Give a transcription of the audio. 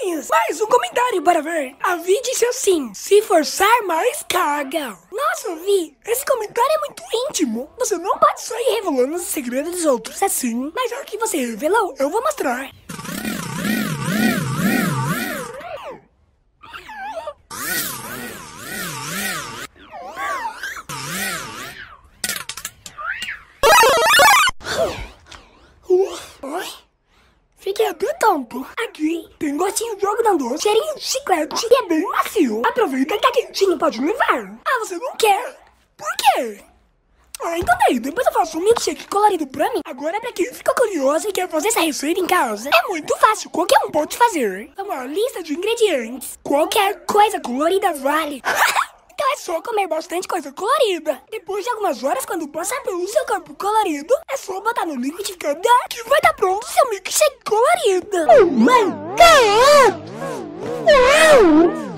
Cronius. Mais um comentário para ver. A Vi disse assim: se forçar mais CaGa. Nossa, Vi, esse comentário é muito íntimo. Você não pode sair revelando os segredos dos outros assim. Mas já que você revelou, eu vou mostrar. Oi? Fiquei até tonto. Aqui tem gostinho de algodão doce, cheirinho de chiclete e é bem macio. Aproveita que tá quentinho, pode levar. Ah, você não quer? Por quê? Ah, então daí, depois eu faço um milkshake colorido pra mim. Agora pra quem ficou curioso e quer fazer essa receita em casa, é muito fácil, qualquer um pode fazer. É uma lista de ingredientes. Qualquer coisa colorida vale. Então é só comer bastante coisa colorida. Depois de algumas horas, quando passar pelo seu corpo colorido, é só botar no liquidificador que vai estar pronto o seu milkshake colorido. Oh my God!